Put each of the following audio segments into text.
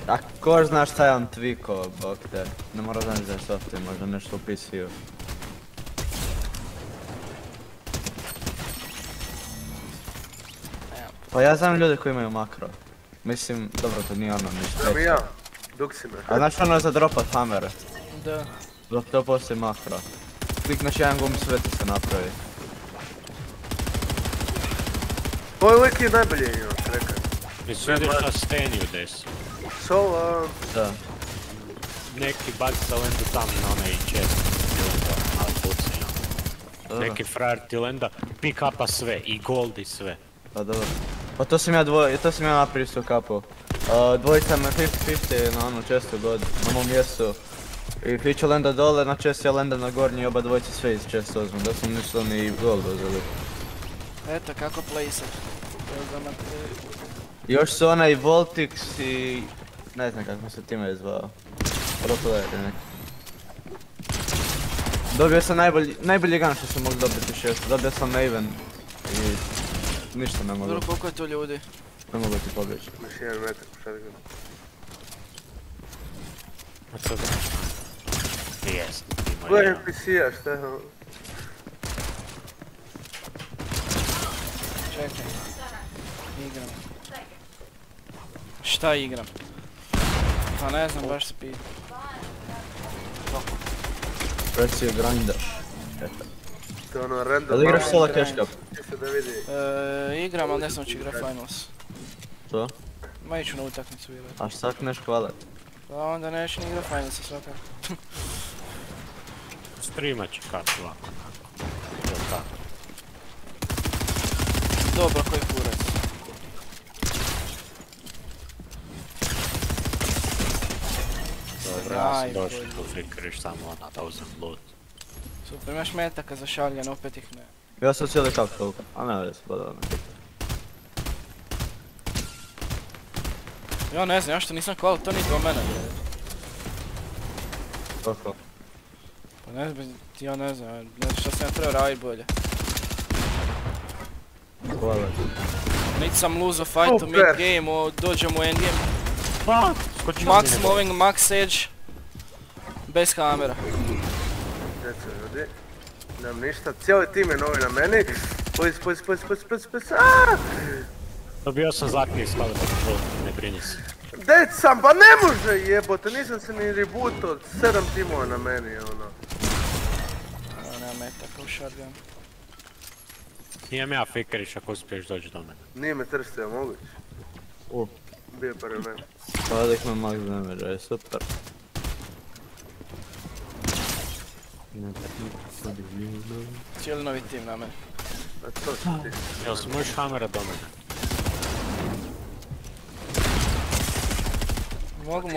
A ko znaš šta je on twiko, bok te. Ne mora znaš da je software, možda nešto u PC-u. Pa ja znam ljude koji imaju makro. Mislim, dobro to nije ono ništa. Znam i ja, dok si me. A znaš ono za dropat hamere? Da. Dok to postoji makro. Klikneš jedan gum, sve ti se napravi. Ovo je uvijek je najbolje imao, rekao. I svidiš na steniju desi. Solo, Da. Neki baci sa lendu tam na onaj chest. Na pucaju. Dobro. Neki frajer ti lenda, pick upa sve, i gold i sve. Pa dobro. Pa to sam ja napravio isto kapo. Dvojica me 50-50 na onu čestu god, na mom mjestu. I Fiću lenda dole, na čest ja lenda na gornji, oba dvojice sve iz česta uzmem, da sam ništa ni gold uzeli. Eto kako playsat. Još su onaj Voltix i... ne znam kako se time zvao. Roplayer neki. Dobio sam najbolji gun što sam mogu dobiti u šestu, dobio sam Maven i... ništa ne mogu. Dobro, koliko je tu ljudi? Ne mogu ti pobjeći. još jedan metak u shotgun. A to znaš? Jest, ima Gledaj jedan. NPC-a, šta je ovo? Čekaj. Igram. Šta igram? Pa ne znam, baš se pita. Reci je grindaš. Eto. To je ono random. Ali igraš malo, solo cash cup? čisto da vidi. Igram, ali ne znam će igra finals. Što? Ma iću na utakmicu vjerojatno. A šta neš hvalat? Pa onda neću ni igra finalsa svakako. Streamat će kak ovako. Jel tako? Dobro, koji kurac. Dobro, ja sam Aj, došao bolje. tu flickeriš samo na 1000 loot. Super, imaš metaka za šaljen, opet ih ne. Ja sam cijeli kap toliko, a ne već badao ne. Ja ne znam, ja što nisam kval, to niti o mene. Kako? Pa ne znam, ja ne znam, ne znam što sam ja trebao radit bolje. Hvala. Niti sam lose fight u mid game, dođem u endgame. Pa, skoči Max moving, max edge. Bez kamera. Djeco ljudi. Nemam ništa, cijeli tim je novi na meni. Pojz. Dobio sam zadnji sklad control, ne brini se. Dec sam, pa ne može jebote, nisam se ni rebootao, 7 timova na meni ono. Nema metaka u shotgun. Imam ja flickeriš ako uspiješ doći do mene. Nije me trstio, moguće. Bio je prvi meni. Pa da imam max damage, je super. Cijeli novi tim na mene. A to si ti. Jel se možeš hamera do mene? Mogu.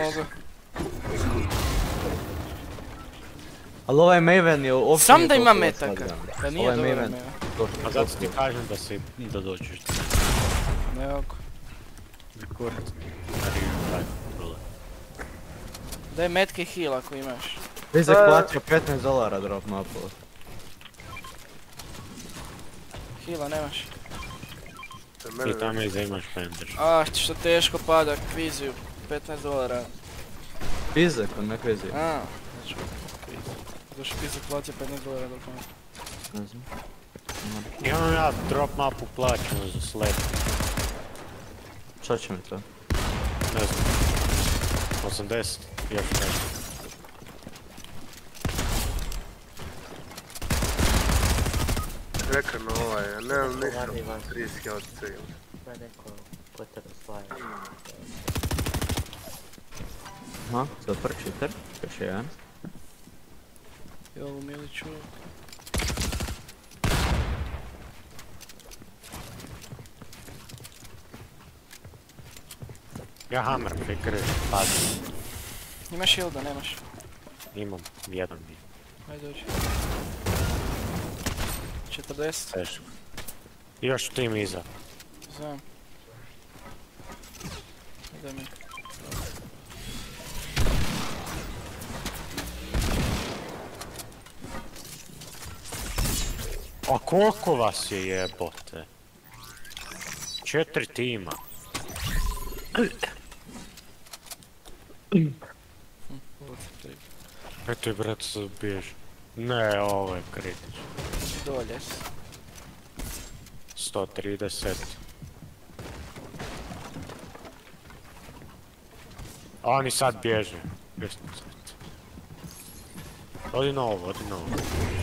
Ali ovaj Maven je uopće Sam nije da ima toliko metaka. oslagan. Da nije Ovaj dobro Maven. mena. A zato ti kažem da dođeš do mene. Ne oko. Kurac. Stari, daj, rule. Daj metke i heal ako imaš. Rizek platio $15 drop mapu. Heala nemaš. I tamo iza imaš pendrž. Ah, što teško pada kviziju. $15. Pizek, on ne kvizi. A, znači kviz. Zašto Pizak platio $15 drop mapu? Ne znam. Imam ja drop mapu plaćenu za sled. Šta će mi to? Ne znam. 80, još nešto. Rekao ovaj, ja nemam ništa, 30 od svega. Da neko ko te razvaja. Aha, super, cheater. Još jedan. I ovu Miliću. Ja hammer flickeriš, pazi. Imaš shielda, nemaš. Imam, jedan bi. Ajde dođi. 40. Teško. Još tim iza. Znam. Daj mi. A koliko vas je jebote? 4 tima. Eto je brat se bježi. Ne, ovo je kritično. Dolje si. 130. A oni sad bježe. Odi na ovo, odi na ovo.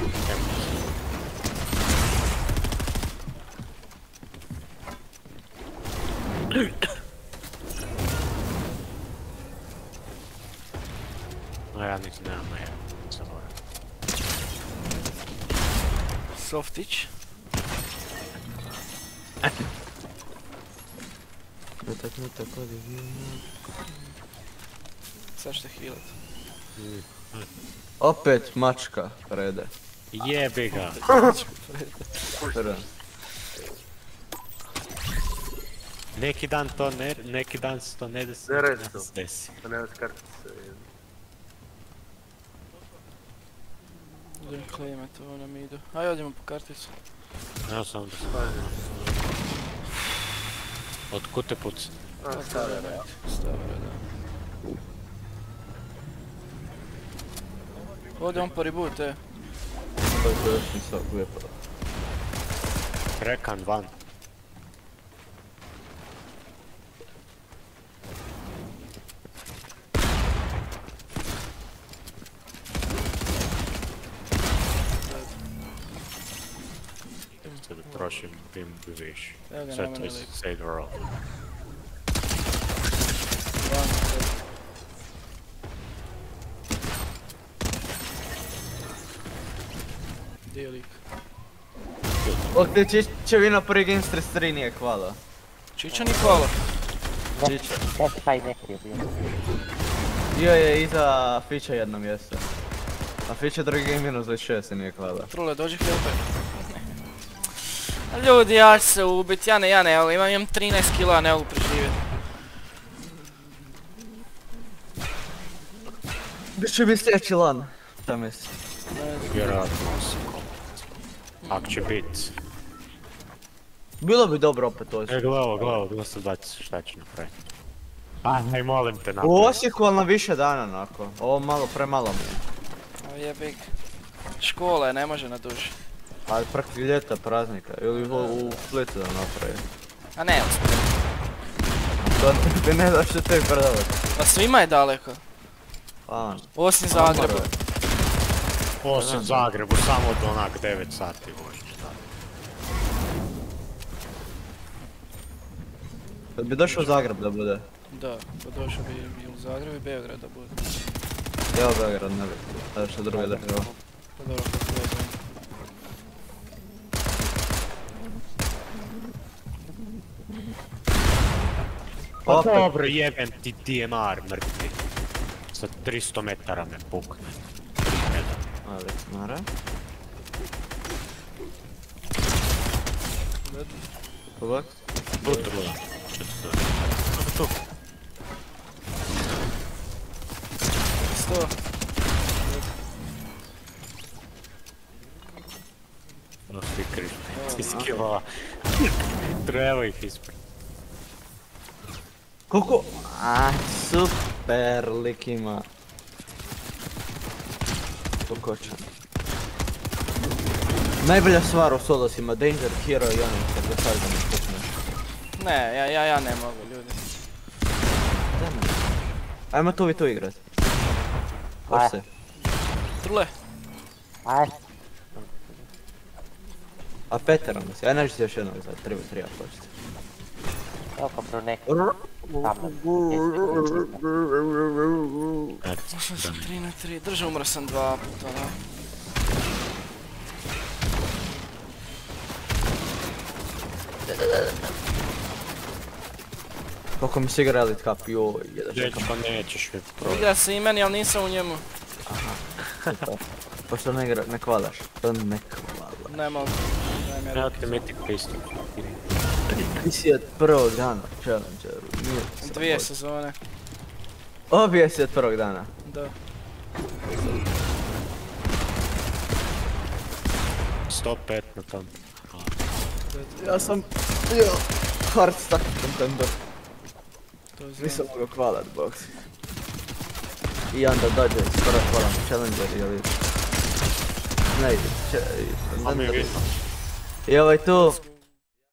No ja niti nemam na jedan. Softić. Sad ćete healat. Opet mačka, Frede. Jebi ga. Frede. Neki dan to ne, neki dan se to ne desi. Ne neki reći dan to. se desi. Pa nema kartice. Idem claimat ovo na midu. Ajde odimo po karticu. Evo samo da se... Pazi. Otkud te puca? A, stavlja. Stavara, da. Ode on po reboot, To je to još nisam uvijepao. Rekan van. Sad da trošim bim više. Evo ga na Sad mene to je lik. save roll. Van, gdje je lik? Ok, te Čičevina prvi game stres 3 nije hvala. Čiča ni hvala. Čiča. Desi taj neki je bio. Bio je iza Fića jedno mjesto. A Fića drugi game minus 26 i nije hvala. Trule, dođi helper. Ljudi, ja ću se ubit, ja ne, ali imam 13 kila, ne mogu preživjet. Biće mi sljedeći lan. Šta misli? Vjerojatno se komat. Ak će bit. Bilo bi dobro opet Osijek. Glavo se baci šta će napraviti. Aj, molim te U napravi. Osijeku, ali na više dana onako. Ovo malo premalo mi je. O jebik. Škola je, ne može na duži. Ali preko ljeta praznika. Ili u Splitu da napravi. A ne, To ti ne daš što tebi predavati. pa svima je daleko. A, Osim Zagreba. Osim Zagrebu, samo do onak 9 sati vožnje. kad bi došao u Zagreb da bude. Da, pa došao bi i u Zagreb i Beograd da bude. Ja u Beograd ne bi. Da je što druge država. Pa dobro, kako gledam. Pa Opet. dobro, jebem ti DMR mrtvi. Sa 300 metara me pukne. 3 metara. Ali, mara. Povak. Budu. Tu. 100. No svi križ. Ti skillova. Treba ih ispred. Koliko? A, super lik ima. Kokočan. Najbolja stvar u Solosima, Danger, Hero i ono kad ga sad da mi pukneš. Ne, ja ne mogu, ljudi. Ajmo tu i tu igrat. Hoće se. Trule. Aj, A Peterom si, aj nađi si još jednog za 3v3 ako hoćete. evo pa bro neki. Ušao sam 3 na 3, drža umro sam 2 puta, da. Koliko mi se igra Elite Cup, joj, jedan čekam. Dečko, nećeš mi proći. Igra se i meni, ali nisam u njemu. Pošto ne igra, ne kvalaš. To ne kvala. Ne mogu. Daj mi Evo ruke. ti Mythic Pistol. Ti si od prvog dana u Challengeru, nije se 2 sezone. Obje si od prvog dana. Da. 105 na tom. Ja sam hard stuck contender. To znam. Nisam mogao kvalat box. I onda dođe skoro hvala Challenger ili... Ne ide, A mi je vidno. I ovaj tu,